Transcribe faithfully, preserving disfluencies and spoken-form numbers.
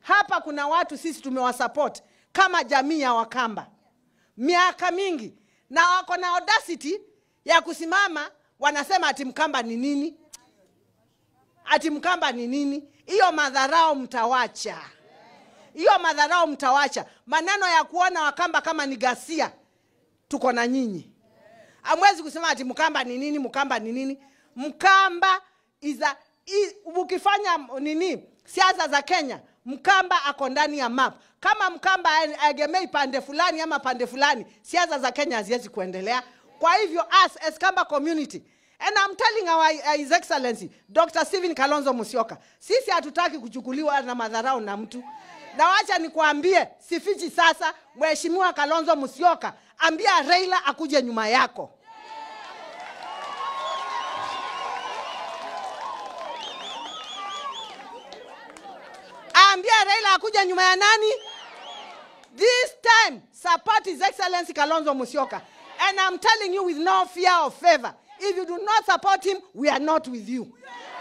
Hapa kuna watu sisi tumewasupport kama jamii ya Wakamba miaka mingi, na wako na audacity ya kusimama wanasema ati Mkamba ni nini? Ati Mkamba ni nini? Hiyo madharau mtawacha. Hiyo madharau mtawacha. Maneno ya kuona Wakamba kama ni ghasia, tuko na nyinyi. Hamwezi kusema ati Mkamba ni nini, Mkamba ni nini. Mkamba iza ukifanya nini siasa za Kenya, Mkamba ako ndani ya map. Kama Mkamba agemei pande fulani ama pande fulani, siasa za Kenya haziwezi kuendelea. Kwa hivyo us as Kamba community, and I'm telling our uh, His Excellency Doctor Stephen Kalonzo Musyoka, sisi hatutaki kuchukuliwa na madharau na mtu. Na wacha nikuambie, sifichi sasa, Mheshimiwa Kalonzo Musyoka, ambia Raila akuje nyuma yako. Ambia Raila akuje nyuma ya nani? This time, support His Excellency Kalonzo Musyoka. And I'm telling you with no fear or favor, if you do not support him, we are not with you.